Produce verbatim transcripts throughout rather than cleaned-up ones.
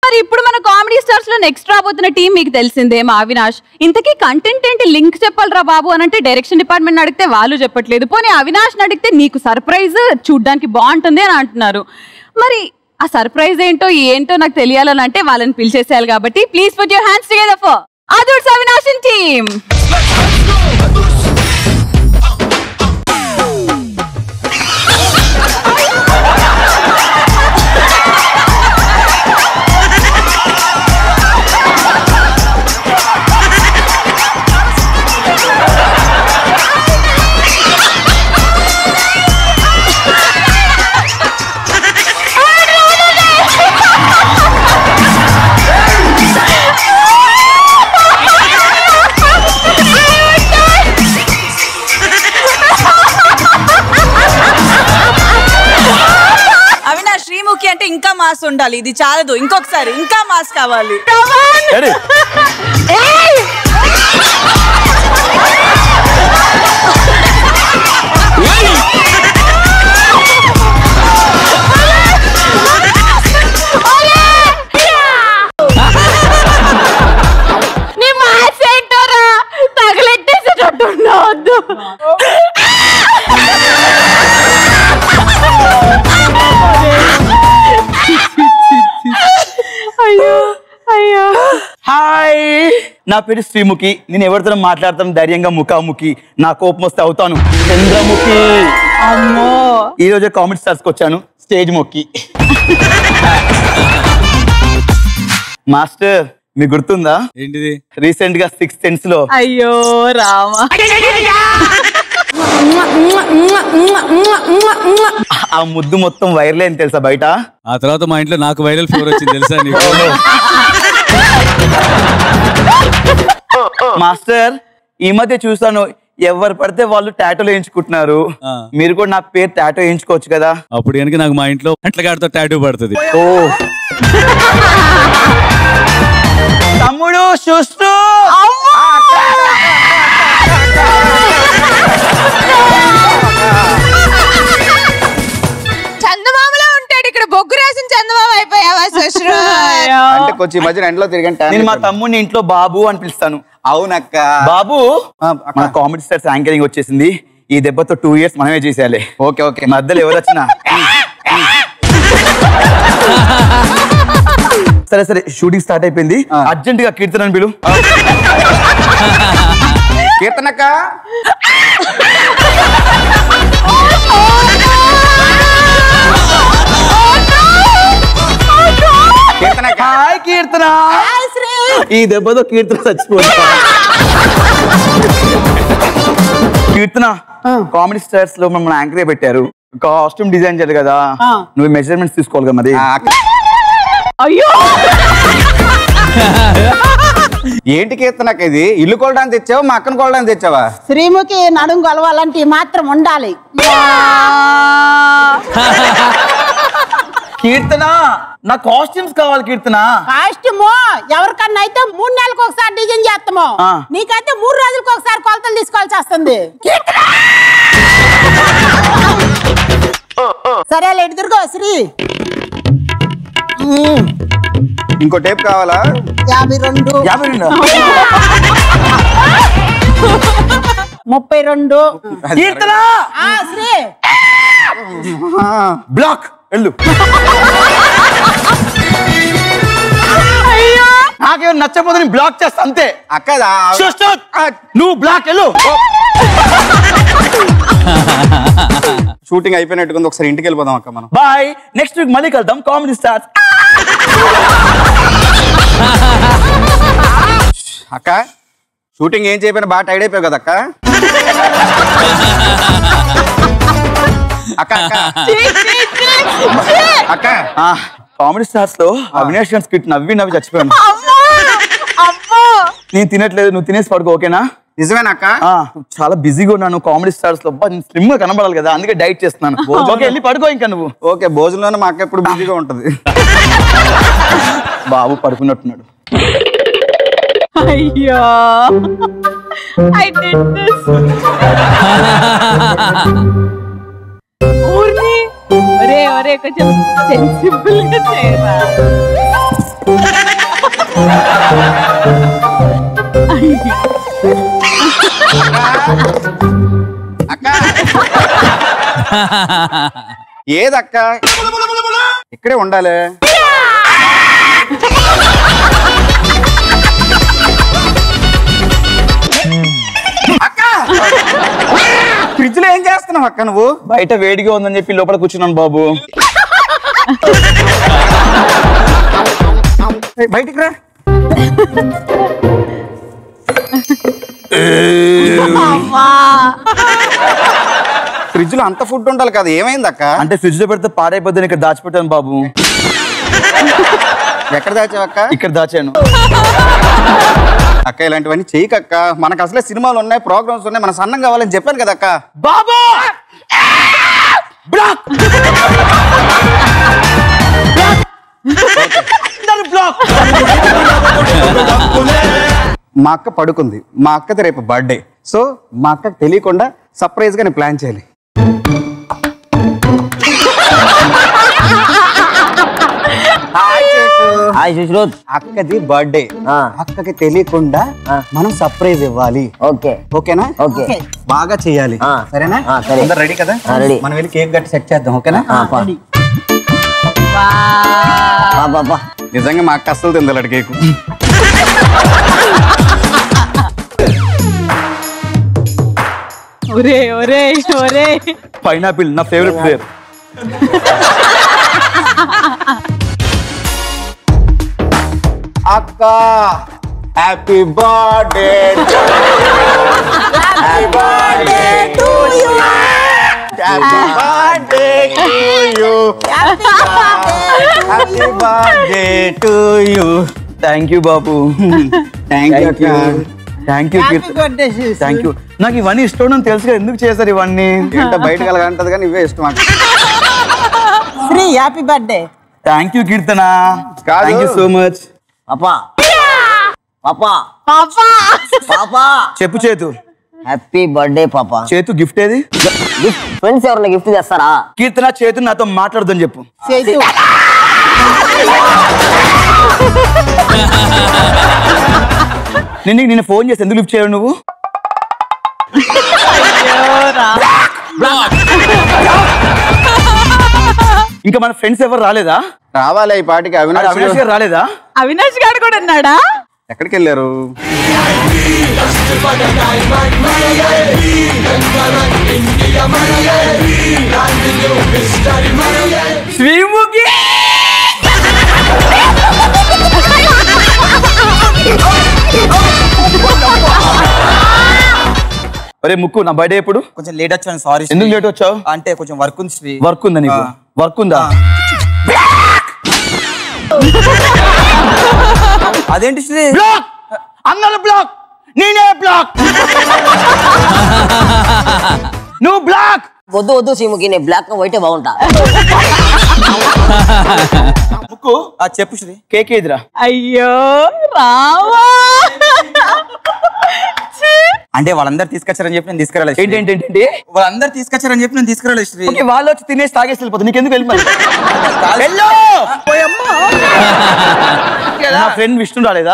మరి ఇప్పుడు మన కామెడీ స్టార్స్ లో నెక్స్ట్ రాబోతున్న టీం మీకు తెలిసిందే మా అవినాష్. ఇంతకీ కంటెంట్ ఏంటి లింక్ చెప్పాలరా బాబు అని అంటే డైరెక్షన్ డిపార్ట్మెంట్ అడిగితే వాళ్ళు చెప్పట్లేదు. పోనీ అవినాష్ అడిగితే నీకు సర్ప్రైజ్ చూడ్డానికి బాగుంటుంది అని అంటున్నారు. మరి ఆ సర్ప్రైజ్ ఏంటో ఏంటో నాకు తెలియాలని అంటే వాళ్ళని పిలిచేసేయాలి. కాబట్టి please put your hands together for Adhurs Avinash team. అంటే ఇంకా మాస్ ఉండాలి. ఇది చాలదు, ఇంకొకసారి ఇంకా మాస్ కావాలి. నీ మాస్ ఏంటోరా తగలెట్టేసేటట్టు ఉండవద్దు. అయ్యో అయ్యో. హాయ్, నా పేరు శ్రీముఖి. నేను ఎవరితో మాట్లాడతాను ధైర్యంగా ముఖాముఖి. నా కోపం వస్తే అవుతాను చంద్రముఖి. అమ్మో, ఈ రోజు కామెడీ స్టార్స్ కి వచ్చాను స్టేజ్ మొక్కి. మాస్టర్ మీకు గుర్తుందా ఏంటిది? రీసెంట్ గా సిక్స్త్ సెన్స్ లో అయ్యో రామా ఆ ముద్దు మొత్తం వైరల్ అయింది తెలుసా బయట. ఆ తర్వాత మా ఇంట్లో నాకు వైరల్ ఫీవర్ వచ్చింది తెలుసా నీకు? మాస్టర్ ఈ మధ్య చూసాను ఎవరు పడితే వాళ్ళు టాటోలు వేయించుకుంటున్నారు. మీరు కూడా నా పేరు టాటో వేయించుకోవచ్చు కదా. అప్పుడు కనుక నాకు మా ఇంట్లో అట్లగాడితో టాటూ పడుతుంది. ఓ తమ్ముడు చూస్తూ చందమామలో ఉంటాడు, ఇక్కడ బొగ్గు రాసిన చందమామ అయిపోయావా శుశ్రు? అంటే కొంచెం మధ్య ఎండలో తిరిగంట. నేను మా తమ్ముడిని ఇంట్లో బాబు అని పిలుస్తాను. అవునక్క. బాబు మన కామెడీ స్టార్స్ యాంకరింగ్ వచ్చేసింది. ఈ దెబ్బతో టూ ఇయర్స్ మనమే చేసేయాలి. Okay okay. మధ్యలో ఎవరు వచ్చినా సరే సరే షూటింగ్ స్టార్ట్ అయిపోయింది. అర్జెంట్ గా కీర్తనని పిలు. కీర్తనక్క కీర్తనక్క. హాయ్ కీర్తన. ఈ దెబ్బతో కీర్తన చచ్చిపోయింది. కీర్తన కామెడీ స్టార్స్ లో మన యాంకర్ పెట్టారు. కాస్ట్యూమ్ డిజైన్ చేయాలి కదా, నువ్వు మెజర్మెంట్స్ తీసుకోవాలి కదా మరి. అయ్యో ఏంటి కీర్తనక్క ఇది? ఇల్లు కొలడానికి తెచ్చావా మా అక్కను కొలడానికి తెచ్చావా? శ్రీముఖి నడుము కొలవాలంటే మాత్రం ఉండాలి. కీర్తన నా కాస్ట్యూమ్స్ కావాలి కీర్తన. కాస్ట్యూము ఎవరికన్నా అయితే మూడు నెలలకు ఒకసారి డిజైన్ చేస్తాము, నీకైతే మూడు రోజులకు ఒకసారి కొలతలు తీసుకోవాల్సి వస్తుంది. సరే ఎదురుగో శ్రీ. ఇంకో టేప్ కావాలా? యాభై రెండు యాభై రెండు ముప్పై రెండు. కీర్తన శ్రీ బ్లాక్ వెళ్ళు. నాకేమో నచ్చకపోతే నేను బ్లాక్ చేస్తా అంతే. అక్క నువ్వు బ్లాక్ వెళ్ళు. షూటింగ్ అయిపోయినట్టుకుంది, ఒకసారి ఇంటికి వెళ్ళిపోదాం అక్క మనం. బాయ్, నెక్స్ట్ వీక్ మళ్ళీ కలుద్దాం కామెడీ స్టార్స్. అక్క షూటింగ్ ఏం చేయకపోయినా బాగా టైడ్ అయిపోయావు కదా అక్క. అక్క అక్క కామెడీ స్టార్స్ లో అవినాష్ స్కిట్ నవ్వి నవ్వి చచ్చిపోయాను. నేను తినట్లేదు, నువ్వు తినేసి పడుకో ఓకేనా? నిజమేనా అక్క? చాలా బిజీగా ఉన్నాను కామెడీ స్టార్స్ లో. స్లిమ్ గా కనబడాలి కదా, అందుకే డైట్ చేస్తున్నాను. ఓకే వెళ్ళి పడుకో ఇంకా నువ్వు. ఓకే భోజనంలోనే మా అక్క ఎప్పుడు బిజీగా ఉంటది. బాబు పడుకున్నట్టున్నాడు. అయ్యో I did this. ఊర్ని ఒరే ఒరే కొంచెం సెన్సిబుల్ గా చేయరా. ఏదక్క ఇక్కడే ఉండాలి. అక్క ఫ్రిడ్జ్ లో ఏం చేస్తున్నావు అక్క నువ్వు? బయట వేడిగా ఉందని చెప్పి లోపల కూర్చున్నాను బాబు. బయటికి రా. ఫ్రిడ్జ్ లో అంత ఫుడ్ ఉండాలి కదా, ఏమైంది అక్క? అంటే ఫ్రిడ్జ్ లో పెడితే పాడైపోద్దని ఇక్కడ దాచిపెట్టాను బాబు. ఎక్కడ దాచావు అక్క? ఇక్కడ దాచాను. అక్క ఇలాంటివన్నీ చెయ్యకక్క. మనకు అసలే సినిమాలు ఉన్నాయి, ప్రోగ్రామ్స్ ఉన్నాయి, మన సన్నం కావాలని చెప్పాను కదా అక్క. బాబు బ్లాక్ బ్లాక్. మా అక్క పడుకుంది, మా అక్కది రేపు బర్త్డే. సో మా అక్కకి తెలియకుండా సర్ప్రైజ్ గా నేను ప్లాన్ చేయాలి. అక్కది బర్త్డే, అక్కకి తెలియకుండా మనం సర్ప్రైజ్ ఇవ్వాలి. ఓకే ఓకేనా? ఓకే బాగా చెయ్యాలి. సరేనా? అందరూ రెడీ కదా? రెడీ. మనం వెళ్ళి కేక్ కట్టి సెట్ చేద్దాం. ఓకేనా? నిజంగా మా అక్క అస్సలు తిందలాడు కేకు. ఒరే ఒరే ఒరే పైనాపిల్ నా ఫేవరెట్ ఫ్లేవర్. అక్క happy birthday, happy birthday to you, happy birthday to you, happy birthday to you. Thank you బాబు. థ్యాంక్ యూ అక్క. Thank you thank you. నాకు ఇవన్నీ ఇష్టం అని తెలుసు కదా, ఎందుకు చేస్తారు ఇవన్నీ? ఏంటో బయటకు వెళ్ళగంటది కానీ ఇవే ఇష్టం అక్క. Sri happy birthday. Thank you Keerthana. Thank you so much. పాపా పాపా పాపా చెప్పు చేతు. హ్యాపీ బర్త్డే పాపా. చేతు గిఫ్ట్ ఏది? ఫ్రెండ్స్ ఎవరైనా గిఫ్ట్ చేస్తారా? కీర్తన చేతు నాతో మాట్లాడదని చెప్పు. చేతు నిన్ను నిన్ను ఫోన్ చేసి ఎందుకు లిఫ్ట్ చేయవు నువ్వు? ఇంకా మన ఫ్రెండ్స్ ఎవరు రాలేదా? రావాలి ఈ పాటికి. అవినాష్ అవినాష్ గారు రాలేదా? అవినాష్ గారు కూడా ఉన్నాడా? ఎక్కడికి వెళ్ళారు? శ్రీముఖి అరే ముక్కు, నా బర్త్డే ఎప్పుడు? కొంచెం లేట్ వచ్చాను, సారీ. ఎందుకు లేట్ వచ్చావు? అంటే కొంచెం వర్క్ ఉంది శ్రీ. వర్క్ ఉందా నీకు? వర్క్ ఉందా? అదేంటి శ్రీ? బ్లాక్ అందరూ బ్లాక్, నేనే బ్లాక్. నువ్వు బ్లాక్. వద్దు వద్దు సీముకి, నేను బ్లాక్ వైటే బాగుంటా. ముక్కు చెప్పు శ్రీ. కేక్ ఏదిరా? అయ్యో రావా. అంటే వాళ్ళందరూ తీసుకొచ్చారని చెప్పి నేను తీసుకురాలేదు. ఏంటి ఏంటి ఏంటి? వాళ్ళందరూ తీసుకొచ్చారని చెప్పి నేను తీసుకురాలేదు శ్రీ. ఓకే, వాళ్ళు వచ్చి తినేసి తాగేసి వెళ్ళిపోతుంది, నీకెందుకు వెళ్ళిపోయి? నా ఫ్రెండ్ విష్ణు రాలేదా?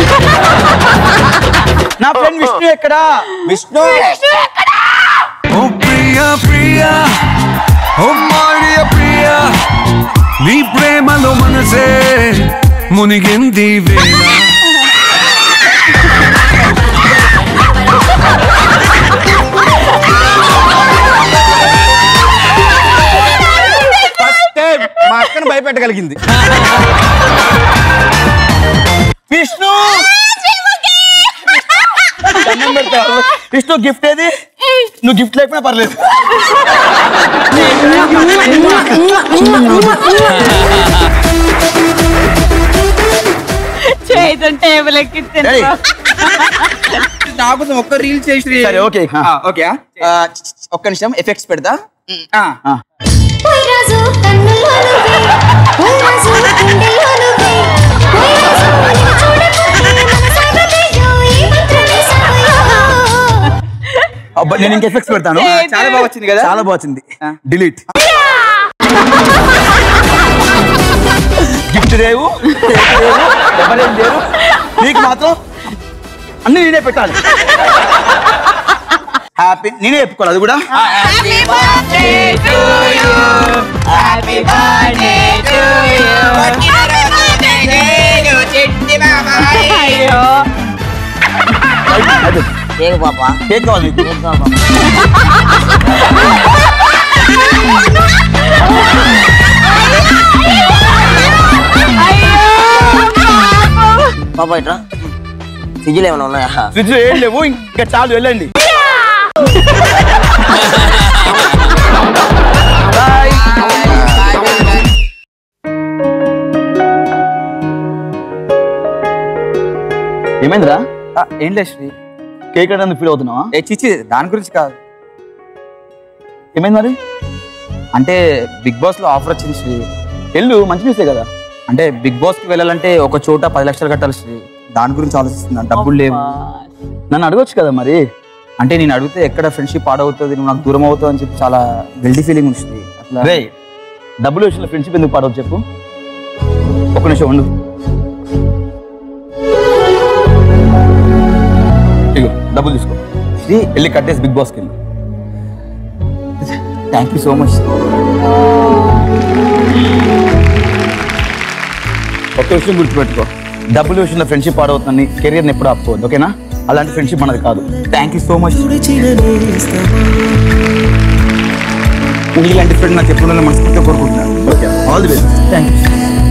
నా ఫ్రెండ్ విష్ణు ఎక్కడా? విష్ణు ఓ ప్రియా ప్రియా, ఓ మాడియ ప్రియా, నీ ప్రేమలో మనసే మునిగింది వేళ. ఫస్ట్ టైం మా అక్కను భయపెట్టగలిగింది. విష్ణు దండం పెడతా. విష్ణు గిఫ్ట్ ఏది? నువ్వు గిఫ్ట్ లేకపోయినా పర్లేదు. చేతులు టేబుల్ ఎక్కింది. నా కోసం ఒక్క రీల్ చేయి శ్రీ. సరే ఓకే ఓకే, ఒక్క నిమిషం ఎఫెక్ట్స్ పెడతా. అబ్బా నేను ఇంక ఎఫెక్ట్స్ పెడతాను. చాలా బాగా వచ్చింది కదా? చాలా బాగా వచ్చింది. డిలీట్. గిఫ్ట్ లేవు, ఎవరేం లేరు, నీకు మాత్రం అన్ని నేనే పెట్టాలి. హ్యాపీ నేనే చెప్పుకోవాలి అది కూడా. Happy birthday to you happy birthday to you చిట్టి బాబాయ్. అయ్యో కేక్ పాపా కేక్ కావాలి నీకు? కేక్ పాపా పాపా ఇట్రా ఫ్రిడ్జ్లో ఏమైనా ఉన్నాయా? ఫ్రిడ్జ్ ఏం లేవు ఇంకా చాలు వెళ్ళండి. ఏమైందిరా? ఏం లేదు శ్రీ. కేక్ అంటే ఫీల్ అవుతున్నావా? ఏ చిచ్చి దాని గురించి కాదు. ఏమైంది మరి? అంటే బిగ్ బాస్ లో ఆఫర్ వచ్చింది శ్రీ. వెళ్ళు, మంచి న్యూసే కదా. అంటే బిగ్ బాస్ కి వెళ్ళాలంటే ఒక చోట పది లక్షలు కట్టాలి శ్రీ. దాని గురించి ఆలోచిస్తున్నాను. డబ్బులు లేవు. నన్ను అడగొచ్చు కదా మరి. అంటే నేను అడిగితే ఎక్కడ ఫ్రెండ్షిప్ పాడవుతుంది, నువ్వు నాకు దూరం అవుతావు అని చెప్పి చాలా గిల్టీ ఫీలింగ్ ఉంది. అట్లా రే డబ్బులు విషయంలో ఫ్రెండ్షిప్ ఎందుకు పాడవు చెప్పు. ఒక నిమిషం ఉండు. ఇగో డబ్బులు తీసుకో శ్రీ, వెళ్ళి కట్టేసి బిగ్ బాస్కి వెళ్ళి. Thank you so much. ఒక్క విషయం గుర్తుపెట్టుకో, డబ్బుల విషయంలో ఫ్రెండ్షిప్ పాడవుతుందని కెరీర్ని ఎప్పుడు ఆపుకోవద్దు, ఓకేనా? అలాంటి ఫ్రెండ్షిప్ మనది కాదు. Thank you so much. ఇలాంటి ఫ్రెండ్ నాకు ఎప్పుడు మనస్ఫూర్తిగా కోరుకుంటున్నాను. Okay, all the best. Thank you.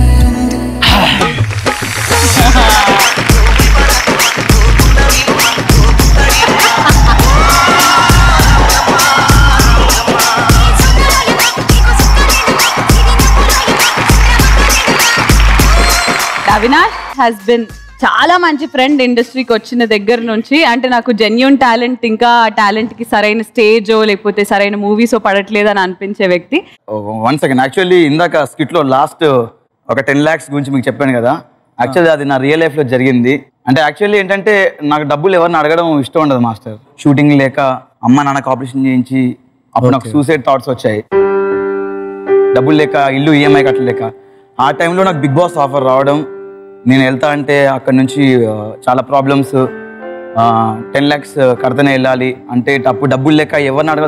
Avinash has been చాలా మంచి ఫ్రెండ్ ఇండస్ట్రీకి వచ్చిన దగ్గర నుంచి. అంటే నాకు జెన్యూన్ టాలెంట్, ఇంకా టాలెంట్ కి సరైన స్టేజో లేకపోతే సరైన మూవీసో పడట్లేదు అని అనిపించే వ్యక్తి. వన్ సెకండ్, యాక్చువల్లీ ఇందాక స్కిట్ లో లాస్ట్ ఒక టెన్ ల్యాక్స్ గురించి మీకు చెప్పాను కదా. యాక్చువల్లీ అది నా రియల్ లైఫ్ లో జరిగింది. అంటే యాక్చువల్లీ ఏంటంటే నాకు డబ్బులు ఎవరిని అడగడం ఇష్టం ఉండదు మాస్టర్. షూటింగ్ లేక అమ్మ నాన్నకు ఆపరేషన్ చేయించి అప్పుడు నాకు సూసైడ్ థాట్స్ వచ్చాయి. డబ్బులు లేక, ఇల్లు ఈఎంఐ కట్టలేక. ఆ టైంలో నాకు బిగ్ బాస్ ఆఫర్ రావడం, నేను వెళ్తా అంటే అక్కడ నుంచి చాలా ప్రాబ్లమ్స్. టెన్ ల్యాక్స్ కడతనే వెళ్ళాలి అంటే అప్పుడు డబ్బులు లేక ఎవరిని అడగ.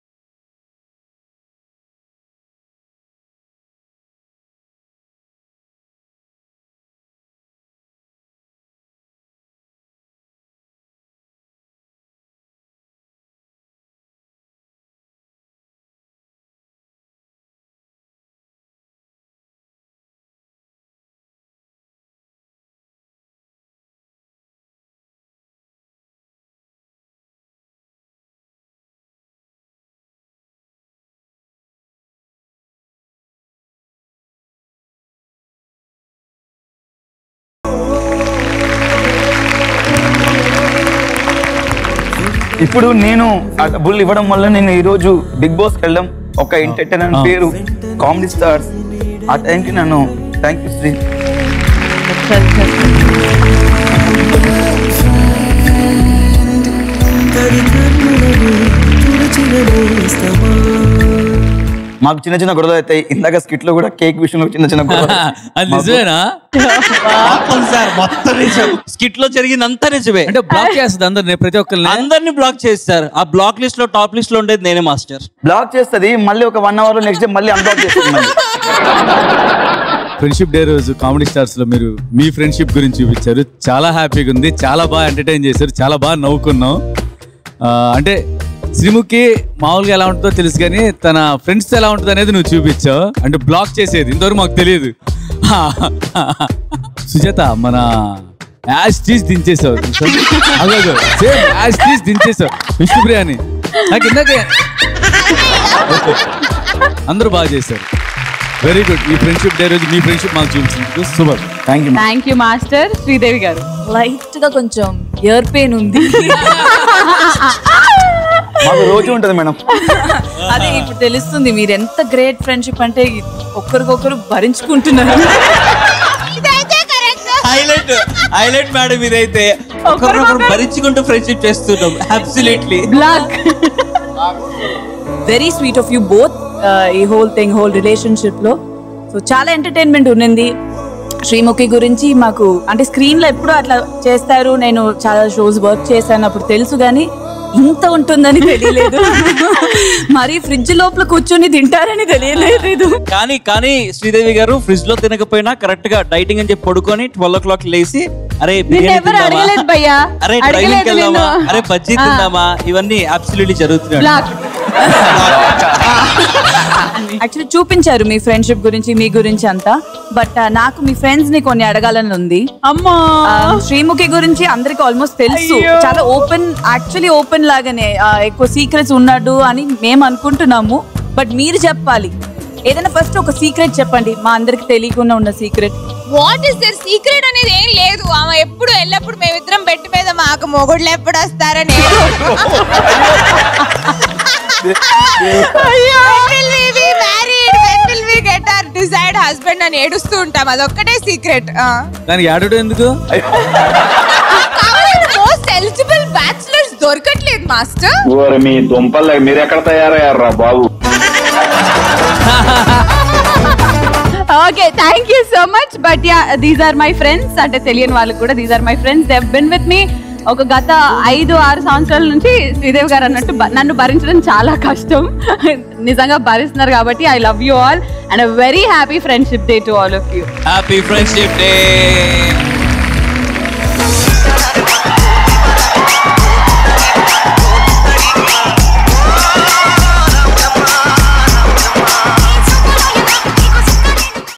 ఇప్పుడు నేను ఆ డబ్బులు ఇవ్వడం వల్ల నేను ఈరోజు బిగ్ బాస్కి వెళ్ళడం, ఒక ఎంటర్టైనర్ పేరు కామెడీ స్టార్స్. ఆ టైంకి నన్ను థ్యాంక్ యూ శ్రీ. మాకు చిన్న చిన్న గొడవలు అవుతాయి. ఇందాక స్కిట్ లో కూడా కేక్ విషయంలో చిన్న చిన్న నిజమేనా సార్? మొత్తం నిజం. స్కిట్ లో జరిగింది అంతా నిజమే. అంటే బ్లాక్ చేస్తుంది అందరిని, ప్రతి ఒక్కరిని అందరినీ బ్లాక్ చేస్తారు. ఆ బ్లాక్ లిస్ట్ లో టాప్ లిస్ట్ లో ఉండేది నేనే మాస్టర్. బ్లాక్ చేస్తుంది మళ్ళీ ఒక వన్ అవర్ లో నెక్స్ట్ డే మళ్ళీ అన్బ్లాక్ చేస్తుంది. ఫ్రెండ్షిప్ డే రోజు కామెడీ స్టార్స్ లో మీరు మీ ఫ్రెండ్షిప్ గురించి చూపించారు. చాలా హ్యాపీగా ఉంది, చాలా బాగా ఎంటర్టైన్ చేశారు, చాలా బాగా నవ్వుకున్నాం. అంటే శ్రీముఖి మామూలుగా ఎలా ఉంటుందో తెలుసు కానీ తన ఫ్రెండ్స్ ఎలా ఉంటుంది అనేది నువ్వు చూపించావు. అంటే బ్లాక్ చేసేది ఇంతవరకు మాకు తెలియదు. సుజాత మన యాష్ చీజ్ దించేసావు, సేమ్ యాష్ చీజ్ దించేసావు విష్ణుప్రియ అని. నాకు ఇందాకే అందరూ బాగా చేశారు. Very good. ఈ ఫ్రెండ్షిప్ డే రోజు మీ ఫ్రెండ్షిప్ మాకు చూపించినందుకు super. Thank you. Thank you master. Sridevi గారు లైట్ గా కొంచెం ఇయర్ పెయిన్ ఉంది. మాకు రోజు ఉంటుంది మేడం. అదే ఇప్పుడు తెలుస్తుంది మీరు ఎంత గ్రేట్ ఫ్రెండ్షిప్ అంటే ఒక్కరికొకరు భరించుకుంటున్నారు. హైలైట్ హైలైట్ మేడం ఇదైతే. ఒకరినొకరు భరించుకుంటూ ఫ్రెండ్షిప్ చేస్తున్నాం. Absolutely block. Very sweet of you both. ఈ హోల్ థింగ్, హోల్ రిలేషన్షిప్ లో సో చాలా ఎంటర్టైన్మెంట్ ఉన్నింది. శ్రీముఖి గురించి మాకు అంటే స్క్రీన్ లో ఎప్పుడు అట్లా చేస్తారు, నేను చాలా షోస్ వర్క్ చేశాను అప్పుడు తెలుసు. కానీ ఇంత ఉంటుందని తెలియలేదు. మరి ఫ్రిడ్జ్ లోపల కూర్చొని తింటారని తెలియలేదు. కానీ కానీ శ్రీదేవి గారు ఫ్రిడ్జ్ లో తినకపోయినా కరెక్ట్ గా డైటింగ్ అని చెప్పి పడుకొని ట్వెల్వ్ ఓ క్లాక్ లేసి అరే అరే డ్రైవింగ్ వెళ్దామా, అరే బజ్జీ తిందామా, ఇవన్నీ అబ్సల్యూట్లీ జరుగుతున్నాయి. యాక్చువల్లీ చూపించారు మీ ఫ్రెండ్షిప్ గురించి, మీ గురించి అంతా. బట్ నాకు మీ ఫ్రెండ్స్ ని కొన్ని అడగాలని ఉంది. అమ్మా శ్రీముఖి గురించి అందరికి ఆల్మోస్ట్ తెలుసు, చాలా ఓపెన్, యాక్చువల్లీ ఓపెన్ లాగానే ఎక్కువ సీక్రెట్స్ ఉన్నాడు అని మేము అనుకుంటున్నాము. బట్ మీరు చెప్పాలి, ఏదైనా ఫస్ట్ ఒక సీక్రెట్ చెప్పండి, మా అందరికి తెలియకుండా ఉన్న secret. What is the secret అనేది ఏం లేదు. ఆమె ఎప్పుడు ఎల్లప్పుడు మేమిద్దరం బెడ్ మీద మాకు మొగుడులు ఎప్పుడు వస్తారని డిసైడ్ హస్బెండ్ అని ఏడుస్తూ ఉంటాం, అదొక్కటే సీక్రెట్. దానికి ఏడవడం ఎందుకు? మోస్ట్ ఎలిజిబుల్ బ్యాచిలర్స్ దొరకట్లేదు మాస్టర్. మీ దుంపలు మీరు ఎక్కడ తయారయ్యారా బాబు? Okay, thank you so much. But yeah, these are my friends. అంటే తెలియని వాళ్ళకి కూడా these are my friends. They have been with me ఒక గత ఐదు ఆరు సంవత్సరాల నుంచి. శ్రీదేవి గారు అన్నట్టు నన్ను భరించడం చాలా కష్టం, నిజంగా భరిస్తున్నారు కాబట్టి I love you all and a very happy friendship day to all of you. Happy friendship day.